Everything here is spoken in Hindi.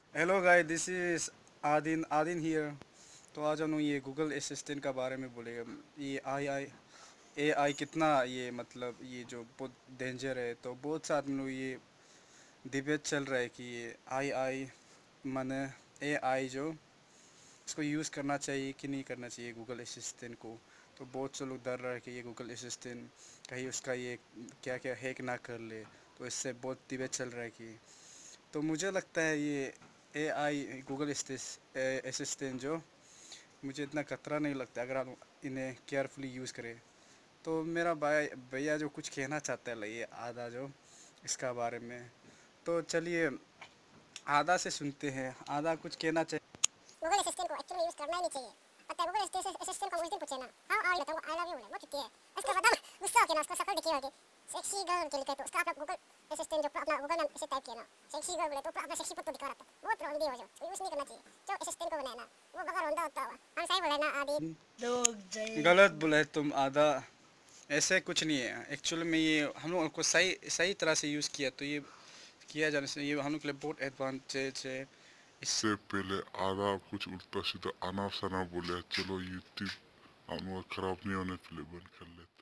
Hello guys, this is Adin here. तो आज हम लोग ये गूगल असिस्टेंट का बारे में बोलेगा। ये आई ए आई कितना ये मतलब ये जो बहुत डेंजर है। तो बहुत साथ में लोग ये डिबेट चल रहा है कि ये आई माने ए आई जो इसको यूज़ करना चाहिए कि नहीं करना चाहिए गूगल असिस्टेंट को। तो बहुत से लोग डर रहे हैं कि ये गूगल असिस्टेंट कहीं उसका ये क्या क्या हैक ना कर ले। तो इससे बहुत डिबेट चल रहा है कि तो मुझे लगता है ये ए आई गूगल असिस्टेंट जो मुझे इतना खतरा नहीं लगता अगर हम इन्हें केयरफुली यूज़ करें। तो मेरा भाई भैया जो कुछ कहना चाहता है ये आधा जो इसका बारे में। तो चलिए आधा से सुनते हैं, आधा कुछ कहना चाहिए। गूगल असिस्टेंट को एक्चुअली यूज करना ही नहीं चाहिए। पता है गूगल असिस्टेंट को उस दिन पूछे ना हाउ आर यू तो आई लव यू बोले वो चुटकी है। उसके बाद गुस्सा होके ना उसको शक्ल दिखी होगी सेक्सी गर्ल के लिए। तो उसका अपना गूगल असिस्टेंट जो अपना गूगल नाम ऐसे टाइप किया ना सेक्सी गर्ल बोले तो अपना सेक्सी फोटो दिखा रहा था। बहुत रॉन्ग वीडियो जो यूज नहीं करना चाहिए। जो असिस्टेंट को बनाया ना वो बगैर रोंदा होता हुआ हम सही बोले ना आदि गलत बोले तुम आधा। ऐसे कुछ नहीं है एक्चुअली में। ये हम लोग को सही सही तरह से यूज़ किया तो ये किया जाने से ये हम लोग के लिए बहुत एडवांटेज है। इससे पहले आधा कुछ उल्टा सीधा अनाप शनाप बोले, चलो यूट्यूब हम लोग खराब नहीं होने के लिए बंद कर लेते।